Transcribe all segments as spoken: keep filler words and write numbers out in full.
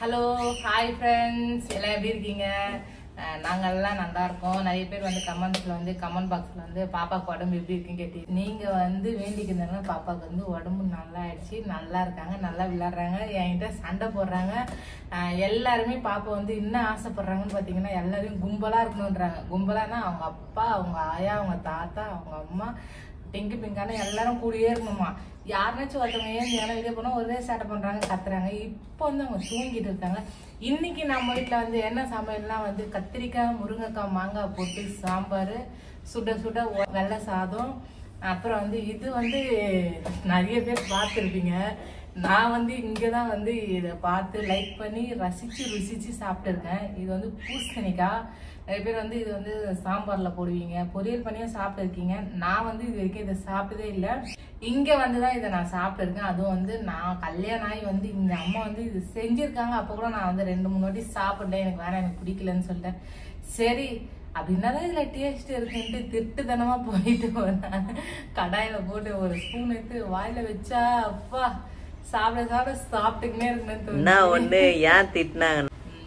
Hello hi friends, எல்லாம் எப்படி இருக்கீங்க? நாங்கள் எல்லாம் நல்லா இருக்கோம். நிறைய பேர் வந்து கமெண்ட்ஸில் வந்து கமெண்ட் பாக்ஸில் வந்து பாப்பாவுக்கு உடம்பு எப்படி இருக்குன்னு கேட்டு நீங்கள் வந்து வேண்டிக்கிறதுனால பாப்பாவுக்கு வந்து உடம்பு நல்லா ஆயிடுச்சு, நல்லா இருக்காங்க, நல்லா விளையாடுறாங்க, என்கிட்ட சண்டை போடுறாங்க. எல்லாருமே பாப்பா வந்து இன்னும் ஆசைப்படுறாங்கன்னு பார்த்தீங்கன்னா எல்லாரையும் கும்பலாக இருக்கணுன்றாங்க. கும்பலானா அவங்க அப்பா, அவங்க ஆயா, அவங்க தாத்தா, அவங்க அம்மா, பிங்கு பிங்கான எல்லாரும் கூடியே இருக்கணுமா. யாருனாச்சும் ஒருத்தவங்க ஏன் ஏன்னா வெளியே போனால் ஒரே சேட்டை பண்ணுறாங்க, கத்துறாங்க. இப்போ வந்து அவங்க தூங்கிட்டு இருக்காங்க. இன்னைக்கு நம்ம வீட்டில் வந்து என்ன சமையல்னா வந்து கத்திரிக்காய், முருங்கைக்காய், மாங்காய் போட்டு சாம்பார், சுட சுட வெள்ளை சாதம். அப்புறம் வந்து இது வந்து நிறைய பேர் பார்த்துருப்பீங்க. நான் வந்து இங்கே தான் வந்து இதை பார்த்து லைக் பண்ணி ரசித்து ருசித்து சாப்பிட்டுருக்கேன். இது வந்து பூசணிக்காய். நிறைய பேர் வந்து இது வந்து சாம்பாரில் போடுவீங்க, பொரியல் பண்ணியும் சாப்பிட்டுருக்கீங்க. நான் வந்து இது வரைக்கும் இதை சாப்பிட்டதே இல்லை. இங்கே வந்து தான் இதை நான் சாப்பிட்டுருக்கேன். அதுவும் வந்து நான் கல்யாணம் ஆகி வந்து இந்த அம்மா வந்து இது செஞ்சுருக்காங்க. அப்போ கூட நான் வந்து ரெண்டு மூணு வாட்டி சாப்பிட்டேன். எனக்கு வேணாம், எனக்கு பிடிக்கலன்னு சொல்லிட்டேன். சரி அப்படின்னா தான் இதில் டேஸ்ட் இருக்குன்ட்டு திருட்டுத்தனமாக போயிட்டு நான் கடாயில் போட்டு ஒரு ஸ்பூன் எடுத்து வாயில் வச்சா அப்பா சாப்பிட சாப்பிட சாப்பிட்டுக்கினே இருக்கணும்னு ஒண்ணு ஏன் திட்டினாங்க,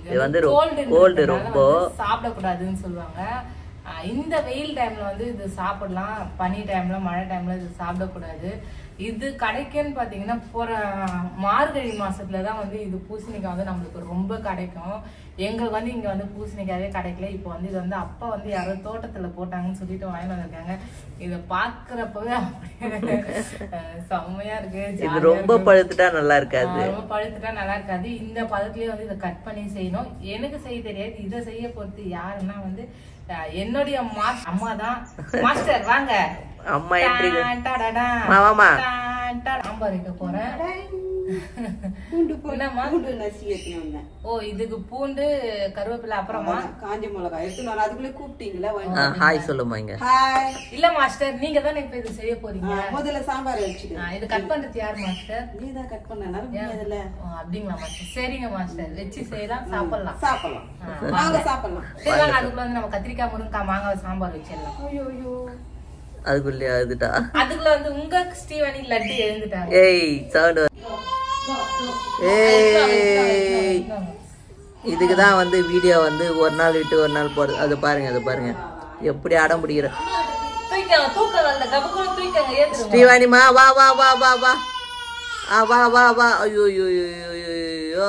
சாப்பிடக்கூடாதுன்னு சொல்லுவாங்க. இந்த வெயில் டைம்ல வந்து இது சாப்பிடலாம், பனி டைம்ல, மழை டைம்ல இது சாப்பிடக்கூடாது. இது கிடைக்குன்னு பாத்தீங்கன்னா போற மார்கழி மாசத்துலதான் வந்து இது பூசணிக்காய் வந்து நம்மளுக்கு ரொம்ப கிடைக்கும். எங்களுக்கு வந்து இங்க வந்து பூசணிக்காவே கிடைக்கல. இப்போ வந்து இது வந்து அப்பா வந்து யாரோ தோட்டத்துல போட்டாங்கன்னு சொல்லிட்டு வாங்கிட்டு வந்திருக்காங்க. இதை பாக்குறப்பவே செம்மையா இருக்கு. இது ரொம்ப பழுத்துட்டா நல்லா இருக்காது, ரொம்ப பழுத்துட்டா நல்லா இருக்காது. இந்த பழத்துலயே வந்து இதை கட் பண்ணி செய்யணும். எனக்கு செய்ய தெரியாது. இதை செய்ய பொறுத்து யாருன்னா வந்து என்னுடைய அம்மா தான் மாஸ்டர். வாங்க அம்மா எப்படி சாம்பார் வைக்க போறேன். ஓ இதுக்கு பூண்டு, கருவேப்பிலை, அப்புறமா காஞ்ச மிளகாய் எடுத்து அதுக்குள்ளே கூப்பிட்டீங்களா? ஹாய் சொல்லுமா. இங்க இல்ல மாஸ்டர், நீங்க தானே இப்ப இது செய்ய போறீங்க. முதல்ல சாம்பார் வச்சுட்டு இது கட் பண்றது யார் மாஸ்டர்? நீ தான் கட் பண்ண. அப்படிங்களா மாஸ்டர்? சரிங்க மாஸ்டர், வச்சு செய்யலாம், சாப்பிடலாம் சாப்பிடலாம் வாங்க சாப்பிடலாம். சரி வாங்க, அதுக்குள்ள வந்து நம்ம கத்திரிக்காய், முருங்கைக்காய், மாங்காய் சாம்பார் வச்சிடலாம். ஐயோ ஐயோ அதுக்குள்ளே அழுதுட்டா. அதுக்குள்ள வந்து உங்க ஸ்டீவனி லட்டு எழுந்துட்டாங்க. ஏய் சவுண்ட். ஏய் இதுக்குதான் வந்து வீடியோ வந்து ஒரு நாள் விட்டு ஒரு நாள் போடுறது. அது பாருங்க, அது பாருங்க எப்படி அடம் பிடிக்கிற. ஸ்ரீவாணிமா வா வா வா வா வா ஆ வா வா வா. ஐயோ ஐயோ ஐயோ.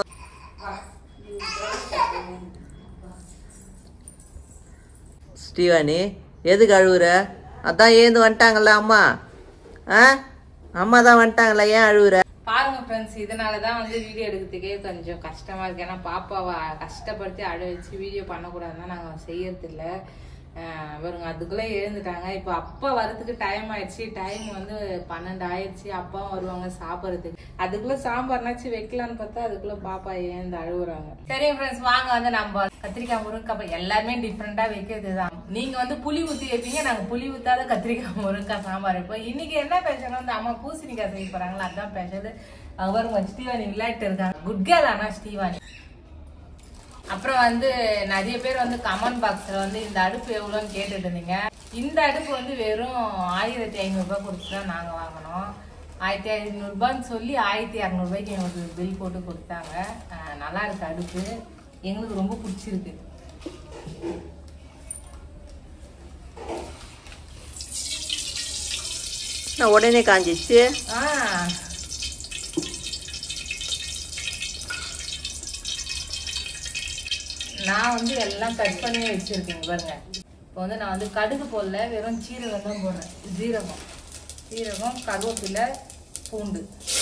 ஸ்ரீவாணி எதுக்கு அழுவுற? அதான் ஏந்து வந்துட்டாங்கல்ல அம்மா. ஆ அம்மா தான் வந்துட்டாங்களா, ஏன் அழுவுற? பாருங்க ஃப்ரெண்ட்ஸ், இதனாலதான் வந்து வீடியோ எடுக்கிறதுக்கே கொஞ்சம் கஷ்டமா இருக்கு. ஏன்னா பாப்பாவை கஷ்டப்படுத்தி அழ வச்சு வீடியோ பண்ணக்கூடாதுன்னா நாங்க செய்யறது இல்லை. பாருங்க அதுக்குள்ள எழுந்துட்டாங்க. இப்போ அப்பா வரதுக்கு டைம் ஆயிடுச்சு. டைம் வந்து பன்னெண்டு ஆயிடுச்சு. அப்பாவும் வருவாங்க சாப்பிட்றதுக்கு. அதுக்குள்ள சாம்பார்னாச்சும் வைக்கலான்னு பார்த்தா அதுக்குள்ள பாப்பா ஏந்து அழுகுறாங்க. சரி ஃப்ரெண்ட்ஸ், வாங்க வந்து நம்ம கத்திரிக்காய், முருங்கைக்காய் எல்லாருமே டிஃப்ரெண்டா வைக்கிறது தான். நீங்க வந்து புளி ஊத்தி வைப்பீங்க, நாங்க புளி ஊத்தாத கத்திரிக்காய், முருங்கைக்காய் சாம்பார் வைப்போம். இன்னைக்கு என்ன ஸ்பெஷல் வந்து அம்மா பூசணிக்காய் செய்ய போறாங்களா, அதுதான் ஸ்பெஷல். அவருங்க ஸ்டீவானி விளையாட்டு இருக்காங்க. குட் கேர்ள் ஆனா ஸ்டீவானி. அப்புறம் வந்து நிறைய பேர் வந்து கமெண்ட் பாக்ஸ்ல வந்து இந்த அடுப்பு எவ்வளோன்னு கேட்டுட்டு இருந்தீங்க. இந்த அடுப்பு வந்து வெறும் ஆயிரத்தி ஐநூறு ரூபாய் கொடுத்துதான் நாங்க வாங்கினோம். ஆயிரத்தி ஐநூறு ரூபான்னு சொல்லி ஆயிரத்தி இரநூறு ரூபாய்க்கு எங்களுக்கு பில் போட்டு கொடுத்தாங்க. நல்லா இருக்கு அடுப்பு, எங்களுக்கு ரொம்ப பிடிச்சிருக்கு. உடனே காஞ்சிச்சு. ஆஹ் நான் வந்து எல்லாம் கட் பண்ணி வச்சிருக்கேன் பாருங்க. இப்போ வந்து நான் வந்து கடுகு போடல, வெறும் சீரகம் தான் போடுறேன். ஜீரகம், சீரகம், கருவேப்பிலை, பூண்டு.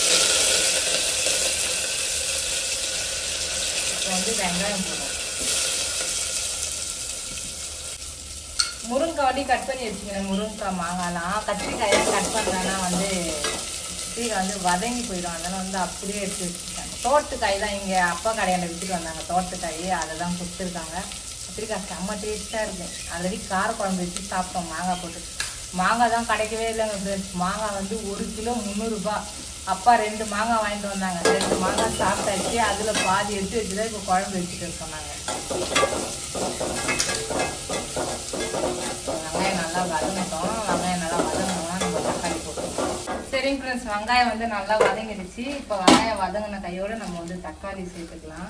இப்போ வந்து வெங்காயம் போடுறோம். முருங்கைக்காய் வண்டி கட் பண்ணி வச்சுக்கிறேன். முருங்கைக்காய், மாங்காய்லாம். கத்திரிக்காயெல்லாம் கட் பண்ணுறேன்னா வந்து கத்திரிக்காய் வந்து வதங்கி போயிடும். அதனால வந்து அப்படியே எடுத்து வச்சுருக்கேன். தோட்டக்காய் தான் இங்கே அப்பா கடையாண்ட விட்டுட்டு வந்தாங்க. தோட்டக்காய் அதை தான் கொடுத்துருக்காங்க. கத்திரிக்காய் செம்ம டேஸ்ட்டாக இருக்குது. ஆல்ரெடி காரக்குழம்பு வச்சு சாப்பிட்டோம் மாங்காய் போட்டு. மாங்காய் தான் கிடைக்கவே இல்லைங்க ஃப்ரெண்ட்ஸ். மாங்காய் வந்து ஒரு கிலோ முந்நூறுரூபா. அப்பா ரெண்டு மாங்காய் வாங்கிட்டு வந்தாங்க. ரெண்டு மாங்காய் சாப்பிட்டாச்சு. அதில் பாதி எடுத்து வச்சுதான் இப்போ குழம்பு வச்சுட்டு சொன்னாங்க. வெங்காயம் நல்லா வதங்கட்டும். வெங்காயம் நல்லா வதங்கணும்னா நம்ம தக்காளி போட்டுருவோம். சரி சரிங்க ஃப்ரெண்ட்ஸ், வெங்காயம் வந்து நல்லா வதங்கிடுச்சு. இப்போ வெங்காயம் வதங்கின கையோட நம்ம வந்து தக்காளி சேர்த்துக்கலாம்.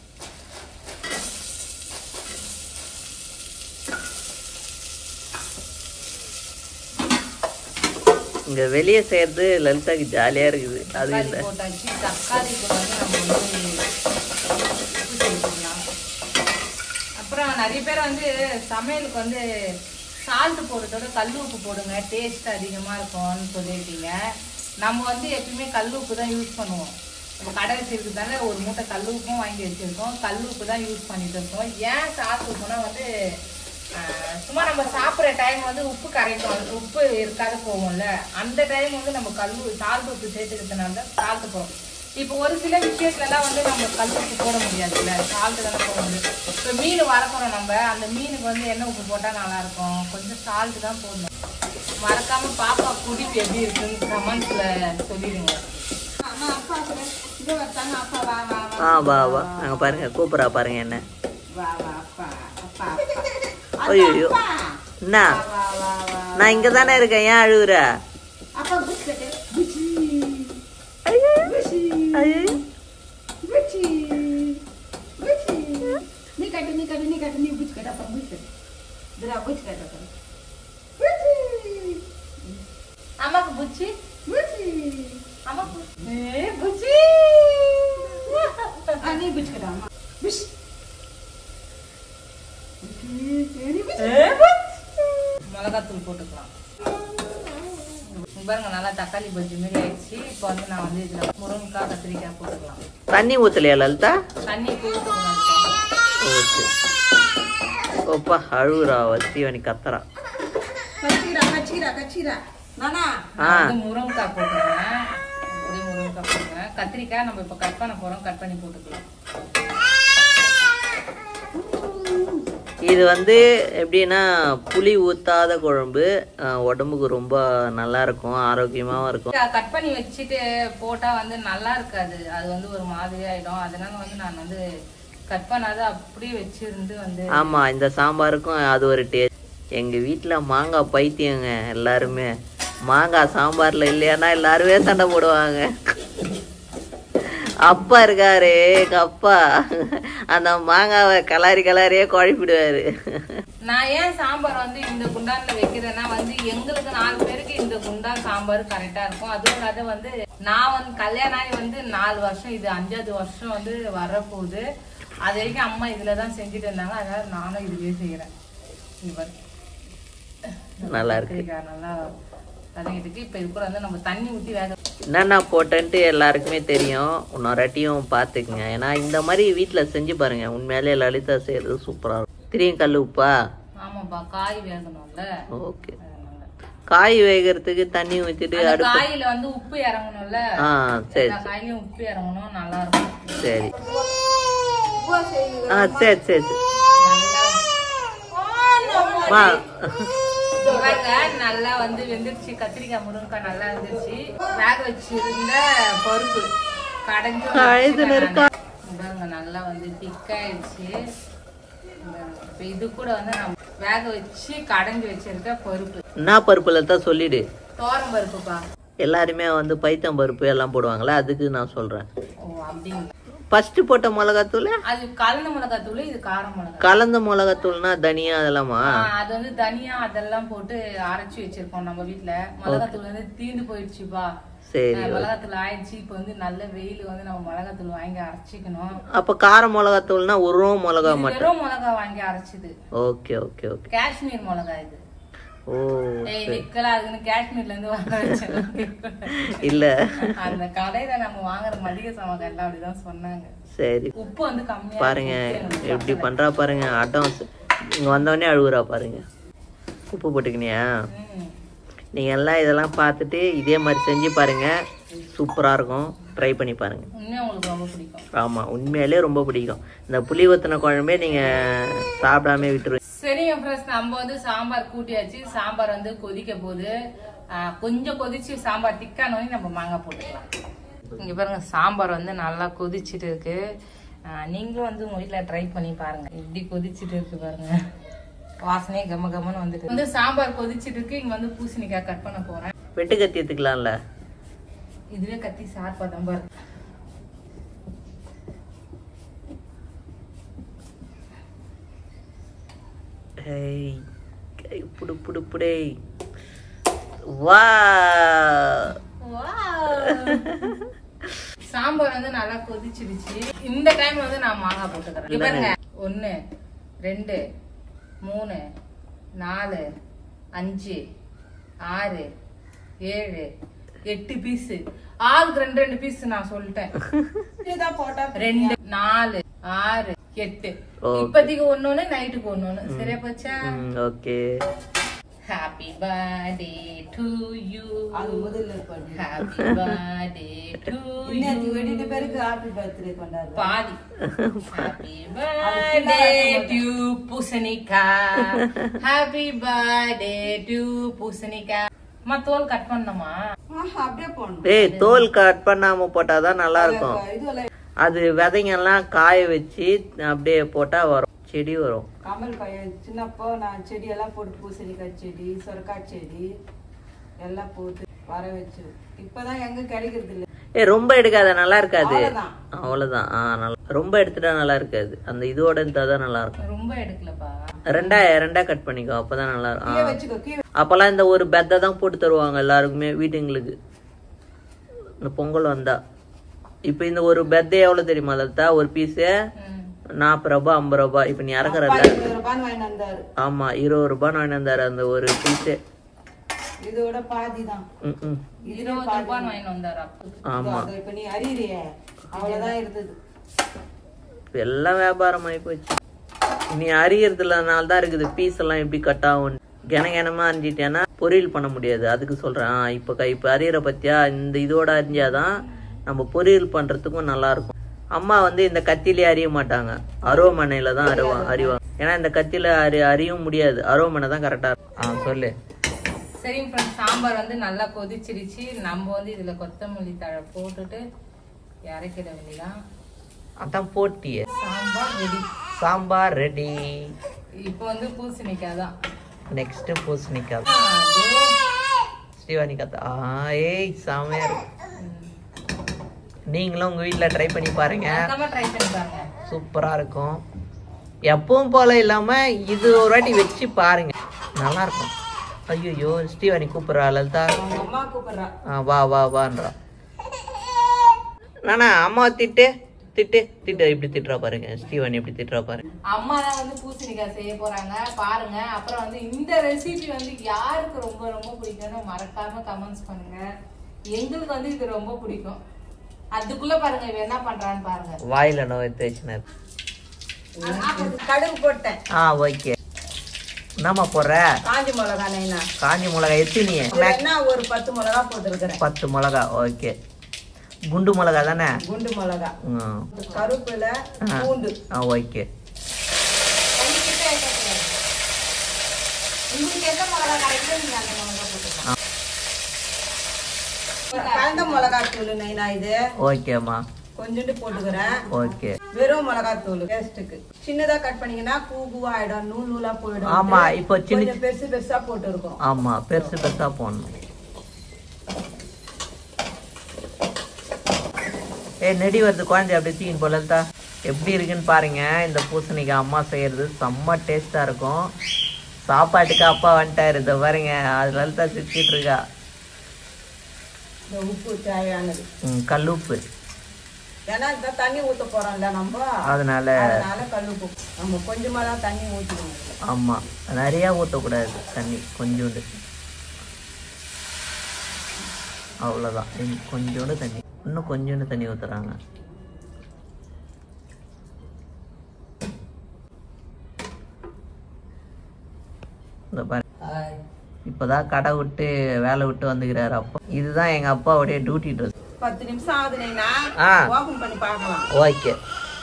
இங்க வெளியே செய்யறது லலிதாக்கு ஜாலியா இருக்குது. அது இல்ல போட்டாச்சு. தக்காளி கூட வந்து நம்ம வந்து உப்பு சேர்த்துக்கலாம். அப்புறம் நிறைய பேர் வந்து சமையலுக்கு வந்து சால்ட் போடுறதோட கல் உப்பு போடுங்க, டேஸ்ட் அதிகமா இருக்கும்னு சொல்லியிருக்கீங்க. நம்ம வந்து எப்பயுமே கல் உப்பு தான் யூஸ் பண்ணுவோம். நம்ம கடை வச்சிருக்கிறதால ஒரு மூட்டை கல் உப்பும் வாங்கி வச்சிருக்கோம். கல் உப்பு தான் யூஸ் பண்ணிட்டு இருக்கோம். ஏன் சால்ட் உப்புனா வந்து சும்மா நம்ம சாப்பிட்ற டைம் வந்து உப்பு கரைக்கும், உப்பு இருக்காது போகும்ல, அந்த டைம் வந்து நம்ம கல் சால்ட் உப்பு சேர்த்துக்கிறதுனால சால்ட் போடும். இப்போ ஒரு சில விஷயத்துலலாம் வந்து நம்ம கல் உப்பு போட முடியாதுல்ல, சால்ட்டு தானே போட முடியும். இப்போ மீன் வளர்க்குறோம் நம்ம, அந்த மீனுக்கு வந்து என்ன உப்பு போட்டால் நல்லாயிருக்கும், கொஞ்சம் சால்ட்டு தான் போடணும். மறக்காமல் பாப்பா குடிப்பு எப்படி இருக்குன்னு கமெண்ட்ஸில் சொல்லிடுங்க. ஆ வா வா அங்க பாருங்க, கூப்பிட்றா பாருங்க என்ன. ஐயோ என்ன, நான் இங்க தானே இருக்கேன், ஏன் அழுகுற? அம்மாக்கு புச்சி அம்மா புச்சி நீ புச்சிக்கடா அம்மா. மிளகாத்தூள் போட்டுக்கலாம். பாருங்க நல்லா தக்காளி பஜ்ஜி மாதிரி ஆயிடுச்சு. இப்போ வந்து நான் வந்து இதுல முருங்கைக்காய் கத்திரிக்காய் போட்டுக்கலாம். தண்ணி ஊத்தலையா லலிதா? தண்ணி போட்டு ஓகே. ஓப்பா அழுகுறா வத்திவனி கத்துறா. முருங்கைக்காய் போட்டுருவேன், முருங்கைக்காய் போட்டுருவேன். கத்திரிக்காய் நம்ம இப்ப கட் பண்ண போறோம், கட் பண்ணி போட்டுக்கலாம். இது வந்து எப்படின்னா புளி ஊத்தாத குழம்பு, உடம்புக்கு ரொம்ப நல்லா இருக்கும், ஆரோக்கியமாவும் இருக்கும். கட் பண்ணி வச்சுட்டு போட்டா வந்து நல்லா இருக்காது, அது வந்து ஒரு மாதிரி ஆயிடும். அதனால வந்து நான் வந்து கட் பண்ணாத அப்படியே வச்சிருந்து வந்து. ஆமா, இந்த சாம்பாருக்கும் அது ஒரு டேஸ்ட். எங்க வீட்டுல மாங்காய் பைத்தியங்க எல்லாருமே. மாங்காய் சாம்பார்ல இல்லையானா எல்லாருமே சண்டை போடுவாங்க. அப்பா இருக்காரு எங்க அப்பா, அந்த மாங்காவை கலாரி கலாரியே குழப்பிடுவாரு. நான் ஏன் சாம்பார் வந்து இந்த குண்டான்ல வைக்கிறேன்னா வந்து எங்களுக்கு நாலு பேருக்கு இந்த குண்டான் சாம்பார் கரெக்டா இருக்கும். அதுவும் இல்லாத வந்து நான் வந்து கல்யாணம் ஆகி வந்து நாலு வருஷம், இது அஞ்சாவது வருஷம் வந்து வரப்போகுது. அது வரைக்கும் அம்மா இதுலதான் செஞ்சுட்டு இருந்தாங்க, அதனால நானும் இதுலயே செய்யறேன். நல்லா இருக்கு, நல்லா வதங்கிட்டு. இப்ப இது கூட வந்து நம்ம தண்ணி ஊத்தி வேக என்னென்ன போட்டேன்ட்டு எல்லாருக்குமே தெரியும். இன்னொருட்டியும் பார்த்துக்குங்க. ஏன்னா இந்த மாதிரி வீட்டில் செஞ்சு பாருங்க, உண்மையிலே லலிதா செய்யறது சூப்பராக இருக்கும். திரியும் கல் உப்பா? ஆமாப்பா, காய் வேகணும்ல. ஓகே, காய் வேகிறதுக்கு தண்ணி ஊற்றிட்டு காயில வந்து உப்பு இறங்கணும்ல. ஆ சரி, காயிலையும் உப்பு இறங்கணும், நல்லா இருக்கும். சரி ஆ சரி சரி நல்லா வந்து வெந்துருச்சு. கத்திரிக்காய் முருங்கைக்காய் நல்லா இருந்துச்சு. வேக வச்சிருந்த பருப்பு கடைஞ்சு நல்லா வந்து திக்காயிடுச்சு. இது கூட வந்து நம்ம வேக வச்சு கடைஞ்சு வச்சிருக்க பருப்பு. என்ன பருப்புல தான் சொல்லிடு. தோரம் பருப்புப்பா. எல்லாருமே வந்து பைத்தம் பருப்பு எல்லாம் போடுவாங்களா, அதுக்கு நான் சொல்றேன். ஓ அப்படிங்களா? ஃபர்ஸ்ட் போட்ட மிளகாத்தூள் அது கலந்த மிளகாத்தூள், இது கார மிளகாய். கலந்த மிளகாத்தூள்னா தனியா அதெல்லாமா? அது வந்து தனியா அதெல்லாம் போட்டு அரைச்சி வச்சிருக்கோம் நம்ம வீட்டுல. மிளகாத்தூள் வந்து தீந்து போயிடுச்சுப்பா. சரி, மிளகாத்தூள் ஆயிடுச்சு. இப்ப வந்து நல்ல வெயில் வந்து நம்ம மிளகாத்தூள் வாங்கி அரைச்சிக்கணும். அப்ப கார மிளகாத்தூள்னா ஒரு மிளகா மட்டும்? வெறும் மிளகா வாங்கி அரைச்சது. Okay okay okay. காஷ்மீர் மிளகா இது. ஓ காஷ்மீர்ல இருந்து வாங்க இல்ல, அந்த கடையில நம்ம வாங்குற மளிகை சாமான் எல்லாம் அப்படிதான் சொன்னாங்க. சரி, உப்பு வந்து கம்மியா பாருங்க எப்படி பண்றா பாருங்க. ஆட்டம் இங்க வந்தவொடனே அழுகுறா பாருங்க. உப்பு போட்டுக்கினியா? நீங்க எல்லாம் இதெல்லாம் பார்த்துட்டு இதே மாதிரி செஞ்சு பாருங்க, சூப்பரா இருக்கும். ட்ரை பண்ணி பாருங்க, உங்களுக்கு ரொம்ப பிடிக்கும். ஆமா, உண்மையிலே ரொம்ப பிடிக்கும். இந்த புளி ஊத்தின குழம்பே நீங்க சாப்பிடாம விட்டுருவீங்க. சரிங்க ஃப்ரெண்ட்ஸ், நம்ம வந்து சாம்பார் கூட்டியாச்சு. சாம்பார் வந்து கொதிக்க போகுது. கொஞ்சம் கொதிச்சு சாம்பார் திக்கானோடனே நம்ம மாங்காய் போட்டுக்கலாம். இங்க பாருங்க, சாம்பார் வந்து நல்லா கொதிச்சுட்டு இருக்கு. நீங்களும் வந்து உங்க வீட்டுல ட்ரை பண்ணி பாருங்க, எப்படி கொதிச்சுட்டு இருக்கு பாருங்க. வாசனையே கம்ம கம்மன்னு வந்துட்டு வந்து சாம்பார் கொதிச்சுட்டு இருக்கு. இங்க வந்து பூசணிக்காய் கட் பண்ண போறேன். வெட்டு கத்தி எடுத்துக்கலாம்ல? இதுவே கத்தி ஷார்ப்பா தான் பாரு. ஏய் கை புடு புடு புடே. வா சாம்பார் வந்து நல்லா கொதிச்சிடுச்சு. இந்த டைம் வந்து நான் மாங்காய் போட்டுக்கிறேன். பாருங்க, ஒன்னு ரெண்டு மூணு நாலு அஞ்சு ஆறு ஏழு எட்டு பீஸ். ஆளுக்கு ரெண்டு ரெண்டு பீஸ் நான் சொல்லிட்டேன். ரெண்டு நாலு ஆறு எட்டு. இப்போதைக்கு ஒன்னொன்னு, நைட்டுக்கு ஒன்னொன்னு. சரியா போச்சா? Okay. Happy birthday to you. அது முதல்ல பண்ணு. Happy birthday to you. இன்னைக்கு வெடிட்ட பேருக்கு ஹாப்பி பர்த்டே கொண்டாடு. பாதி. ஹாப்பி பர்த்டே டு பூசணிக்கா. ஹாப்பி பர்த்டே டு பூசணிக்கா. அம்மா தோல் கட் பண்ணணுமா? அப்படியே போடணும். ஏய் தோல் கட் பண்ணாம போட்டாதான் நல்லா இருக்கும். அது விதைங்கெல்லாம் காய வச்சு அப்படியே போட்டா வரும், செடி வரும். கமல் பையன் சின்னப்போ நான் செடியெல்லாம் போட்டு பூசணிக்காய் செடி, சொரக்காய் செடி எல்லாம் போட்டு வர வச்சு. இப்பதான் எங்க கிடைக்கிறது இல்ல. ஏ ரொம்ப எடுக்காத, நல்லா இருக்காது. அவ்வளவுதான். ஆஹ் நல்லா ரொம்ப எடுத்துட்டா நல்லா இருக்காது. அந்த இதோட இருந்தாதான் நல்லா இருக்கும். ரொம்ப எடுக்கலப்பா. ரெண்டா ரெண்டா கட் பண்ணிக்கோ, அப்பதான் நல்லா இருக்கும். வச்சுக்கோ. அப்பெல்லாம் இந்த ஒரு பெத்தை தான் போட்டு தருவாங்க எல்லாருக்குமே வீட்டுங்களுக்கு இந்த பொங்கல் வந்தா. இப்ப இந்த ஒரு பெத்தை எவ்வளவு தெரியுமா லலிதா? ஒரு பீஸு நாற்பது ரூபாய் ஐம்பது ரூபாய். இப்ப நீ இறக்குறல. ஆமா, இருபது ரூபாய் வாங்கி வந்தாரு அந்த ஒரு பீஸு. இதோட பாதி தான். இருபது ரூபாய் வாங்கி வந்தாரு. ஆமா, இப்ப நீ அறியறிய அவ்வளவுதான் இருந்தது. எல்லாம் வியாபாரம் ஆகி போச்சு. நீ அறியறதுலனால தான் இருக்குது பீஸ் எல்லாம் எப்படி கட் ஆகும். கனகனமா அறிஞ்சிட்டேன்னா பொரியல் பண்ண முடியாது. அதுக்கு சொல்றேன். இப்ப இப்ப அறியற பத்தியா, இந்த இதோட அறிஞ்சாதான் நம்ம பொரியல் பண்றதுக்கும் நல்லா இருக்கும். அம்மா வந்து இந்த கத்திலே அறிய மாட்டாங்க, அருவமனையில தான் அறிவா அறிவாங்க. ஏன்னா இந்த கத்தில அறி அறியவும் முடியாது. அருவமனை தான் கரெக்டா இருக்கும். ஆஹ் சொல்லு. சரிங்க ஃப்ரெண்ட்ஸ், சாம்பார் வந்து நல்லா கொதிச்சிருச்சு. நம்ம வந்து இதுல கொத்தமல்லி தழை போட்டுட்டு இறக்கிட வேண்டியதான். அதான் போட்டியே. சாம்பார் ரெடி. சாம்பார் ரெடி. இப்போ வந்து பூசணிக்காய் தான். நெக்ஸ்ட் பூசணிக்காய். ஸ்ரீவாணி கத்தா. ஏய் செமையா இருக்கு. நீங்களும் உங்க வீட்டுல ட்ரை பண்ணி பாருங்க. ட்ரை பண்ணி பாருங்க, சூப்பரா இருக்கும். எப்பவும் போல இல்லாம இது ஒரு வாட்டி வச்சு பாருங்க, நல்லா இருக்கும். ஐயோ ஸ்ரீவாணி கூப்பிடுறா லலிதா. வா வா வான்றா. நானா அம்மா திட்டு திட்டு திட்டு இப்படி திட்டுறா பாருங்க. ஸ்ரீவாணி எப்படி திட்டுறா பாருங்க. அம்மா தான் வந்து பூசணிக்காய் செய்ய போறாங்க பாருங்க. அப்புறம் வந்து இந்த ரெசிபி வந்து யாருக்கு ரொம்ப ரொம்ப பிடிக்கும்னு மறக்காம கமெண்ட்ஸ் பண்ணுங்க. எங்களுக்கு வந்து இது ரொம்ப பிடிக்கும். அதுக்குள்ள பாருங்க இவ என்ன பண்றான்னு பாருங்க. வாயில நோய் தேய்ச்சினது. கடுகு போட்டேன். ஆ ஓகே. என்னம்மா போடுற? காஞ்சி மிளகா. நைனா காஞ்சி மிளகா எத்தினி? ஒரு பத்து மிளகா போட்டுருக்கிறேன். பத்து மிளகா. ஓகே. குண்டு மிளகா தானே? குண்டு மிளகா. கருவேப்பிலை, பூண்டு. ஆ ஓகே. கலந்த மிளகாய் தூள் நைனா இது. ஓகேம்மா. கொஞ்சோண்டு போட்டுக்கிறேன். ஓகே. வெறும் மிளகாய் தூள் டேஸ்ட்டுக்கு. சின்னதா கட் பண்ணீங்கன்னா பூ பூவா ஆயிடும், நூல் நூலா போயிடும். ஆமா, இப்போ சின்ன பெருசு பெருசா போட்டு இருக்கும். ஆமா, பெருசு பெருசா போடணும். ஏ நெடி வருது குழந்தை அப்படியே தீன் போலதா. எப்படி இருக்குன்னு பாருங்க. இந்த பூசணிக்காய் அம்மா செய்யறது செம்ம டேஸ்டா இருக்கும். சாப்பாட்டுக்கு அப்பா வந்துட்டாரு. இதை பாருங்க, அதுல தான் சிரிச்சிட்டு இருக்கா. உப்பு தேவையானது. ம் கல்லுப்பு. ஏன்னா இந்த தண்ணி ஊத்த போறோம்ல நம்ம, அதனால அதனால கல்லுப்பு. நம்ம கொஞ்சமா தான் தண்ணி ஊற்றணும். ஆமா, நிறைய ஊற்றக்கூடாது தண்ணி, கொஞ்சோண்டு. அவ்வளோதான், கொஞ்சோண்டு தண்ணி. இன்னும் கொஞ்சோண்டு தண்ணி ஊற்றுறாங்க. இந்த பாரு, இப்போதான் கடை விட்டு வேலை விட்டு வந்துக்கிறாரு அப்பா. இதுதான் எங்க அப்பாவுடைய டியூட்டி ட்ரெஸ். பத்து நிமிஷம் ஆகுதுன்னா ஓபன் பண்ணி பார்க்கலாம். ஓகே.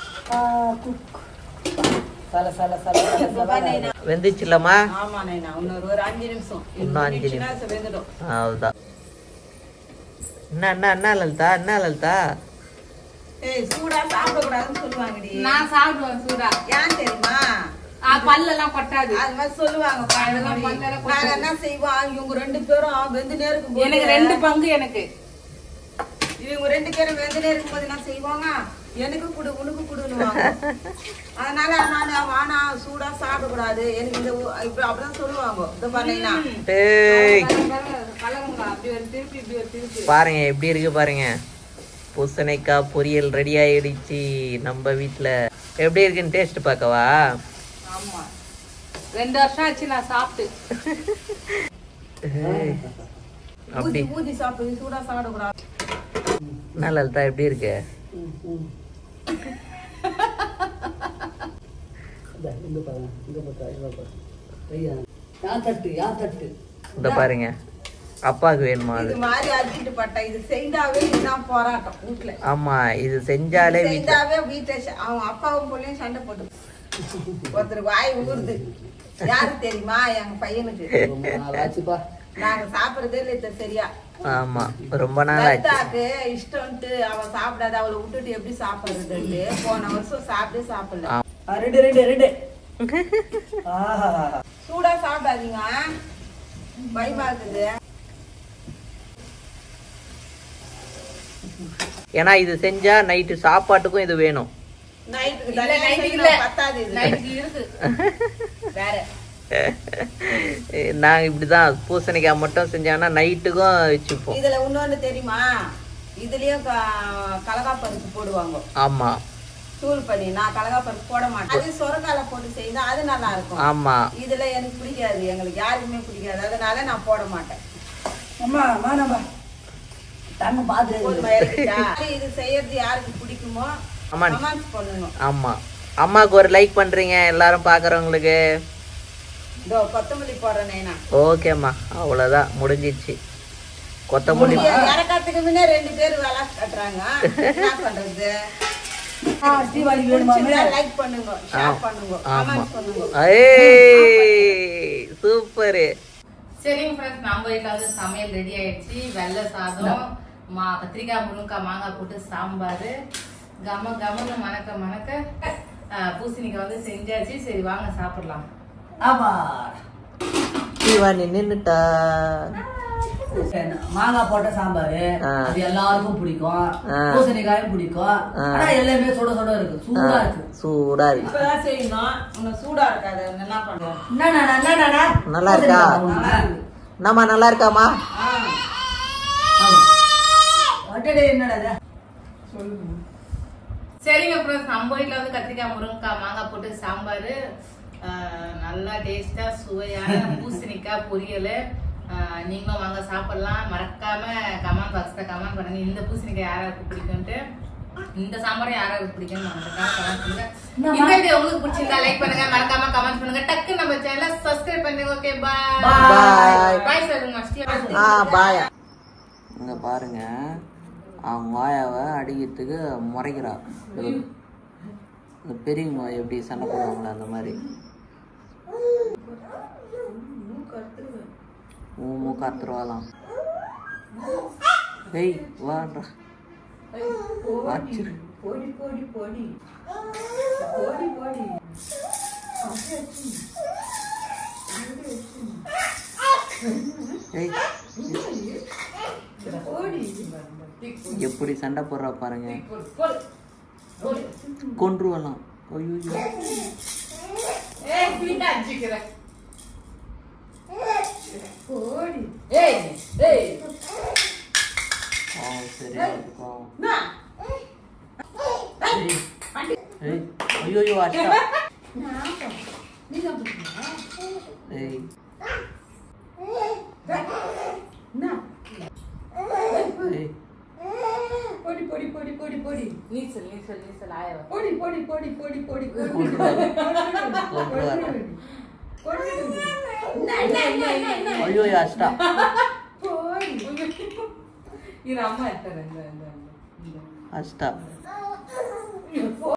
வெந்துச்சுலமா? ஆமா நைனா, இன்னொரு ஒரு அஞ்சு நிமிஷம். இன்னும் அஞ்சு நிமிஷம் வெந்துடும். அவ்வளவுதான். என்ன என்ன என்ன லலிதா, என்ன லலிதா? ஏய் சூடா சாப்பிட கூடாதுன்னு சொல்லுவாங்கடி. நான் சாப்பிடுவேன் சூடா. ஏன் தெரியுமா? பல்லெல்லாம் கொட்டாது அது மாதிரி சொல்லுவாங்க. நாங்க என்ன செய்வோம், இவங்க ரெண்டு பேரும் வெந்து நேருக்கு எனக்கு ரெண்டு பங்கு. எனக்கு இவங்க ரெண்டு பேரும் வெந்தனே இருக்கும்போது என்ன செய்வாங்க, எனக்கு குடு உனக்கு குடுன்னுவாங்க. அதனால நான் வானா சூடா சாப்பிடக்கூடாது எனக்கு இந்த இப்ப அப்படிதான் சொல்லுவாங்க. இந்த பாருங்க அப்படி ஒரு திருப்பி இப்படி ஒரு திருப்பி பாருங்க எப்படி இருக்கு பாருங்க. பூசணிக்காய் பொரியல் ரெடி ஆயிடுச்சு நம்ம வீட்டுல. எப்படி இருக்குன்னு டேஸ்ட் பார்க்கவா? ஆமா, ரெண்டு வருஷம் ஆச்சு நான் சாப்பிட்டு. அப்படி ஊதி சாப்பிடு, சூடா சாப்பிடக்கூடாது. நல்லா லலிதா எப்படி இருக்கு? இந்த பாருங்க அப்பாவுக்கு வேணுமா? அது இது மாதிரி அடிச்சிட்டு பட்டா இது செய்தாவே இதுதான் போராட்டம் வீட்டுல. ஆமா, இது செஞ்சாலே செய்தாவே வீட்டுல அவன் அப்பாவும் பிள்ளையும் சண்டை போட்டு ஒருத்தர் வாய் ஊறுது. யாரு தெரியுமா? எங்க பையனுக்கு. நாங்க சாப்பிடுறதே இல்லை சரியா. ஆமா, ரொம்ப நாள் ஆச்சு. இஷ்டம்ட்டு அவன் சாப்பிடாத அவளை விட்டுட்டு எப்படி சாப்பிடுறதுன்ட்டு போன வருஷம் சாப்பிட்டே சாப்பிடல. சூடா சாப்பிடாதீங்க, பயமா இருக்குது. ஏன்னா இது செஞ்சா நைட்டு சாப்பாட்டுக்கும் இது வேணும். நாங்க இப்படிதான் பூசணிக்காய் மட்டும் செஞ்சாங்கன்னா நைட்டுக்கும் வச்சுப்போம். இதுல இன்னொன்னு தெரியுமா, இதுலயும் கலகாப்பருப்பு போடுவாங்க. ஆமா, தூள் பண்ணி. நான் கலகாப்பருப்பு போட மாட்டேன். அது சொரக்கால போட்டு செய்தா அது நல்லா இருக்கும். ஆமா, இதுல எனக்கு பிடிக்காது, எங்களுக்கு யாருக்குமே பிடிக்காது. அதனால நான் போட மாட்டேன். இது செய்யறது யாருக்கு பிடிக்குமோ கமெண்ட்ஸ் பண்ணுங்க. ஆமா, அம்மாக்கு ஒரு லைக் பண்றீங்க எல்லாரும் பாக்குறவங்களுக்கு. இதோ கொத்தமல்லி போடுறேன். ஓகேம்மா, அவ்வளவுதான் முடிஞ்சிச்சு. கொத்தமல்லி இறக்கத்துக்கு முன்னே ரெண்டு பேர் வேலை கட்டுறாங்க. என்ன பண்றது? லைக் பண்ணுங்க, ஷேர் பண்ணுங்க, கமெண்ட் பண்ணுங்க. ஏய் சூப்பர். சரிங்க ஃப்ரெண்ட்ஸ், நம்ம வீட்டில் வந்து சமையல் ரெடி ஆயிடுச்சு. வெள்ளை சாதம், மா கத்திரிக்காய் முருங்கைக்காய் மாங்காய் போட்டு சாம்பார், கம கமன்னு மணக்க மணக்க பூசணிக்காய் வந்து செஞ்சாச்சு. சரி வாங்க சாப்பிடலாம். ஆமா, தீவானி நின்னுட்டா. மாங்காய் போட்ட சாம்பாரு அது எல்லாருக்கும் பிடிக்கும், பூசணிக்காயும் பிடிக்கும். ஆனா எல்லாமே சுட சுட இருக்கு, சூடா இருக்கு. சூடா இருக்கு. இப்பதான் செய்யணும், உன்னை சூடா இருக்காது. என்ன பண்றோம்? நல்லா இருக்கா? என்னம்மா நல்லா இருக்காமா? என்னடா சொல்லுங்க. சரிங்க ஃப்ரெண்ட்ஸ், நம்ம வீட்டில் வந்து கத்திரிக்காய் முருங்கைக்காய் மாங்காய் போட்டு சாம்பார், நல்லா டேஸ்டா சுவையான பூசணிக்காய் பொரியல். நீங்களும் வாங்க சாப்பிடலாம். மறக்காம கமெண்ட் பாக்ஸ்ல கமெண்ட் பண்ணுங்க இந்த பூசணிக்காய் யாராருக்கு பிடிக்கும்ட்டு, இந்த சாம்பார் யாராருக்கு பிடிக்கும் கமெண்ட் பண்ணுங்க. இந்த வீடியோ உங்களுக்கு பிடிச்சிருந்தா லைக் பண்ணுங்க, மறக்காம கமெண்ட் பண்ணுங்க. டக்கு நம்ம சேனலை சப்ஸ்கிரைப் பண்ணுங்க. ஓகே, பாய் பாய் பாய் சொல்லுங்க. ஆ பாய். இங்க பாருங்க, அவங்க மாயாவை அடிக்கிறதுக்கு முறைக்கிறா. பெரியவங்க எப்படி சண்டை போடுவாங்களா அந்த மாதிரி மூக்காத்துருவாலாம். ஏய் வாடா, வாச்சிரு. போடி போடி போடி போடி போடி ஏய் எப்படி சண்டை போடுறா பாருங்க. கொன்றுவலாம். ஐயோ ஐயோ அஷ்டா. ஏய் பொடி பொடி பொடி பொடி பொடி நீச்சல் நீச்சல் நீச்சல் ஆயிரம் பொடி பொடி பொடி பொடி பொடி ஐயோ அஷ்டா. இது அம்மா எடுத்துறேன் அஷ்டா.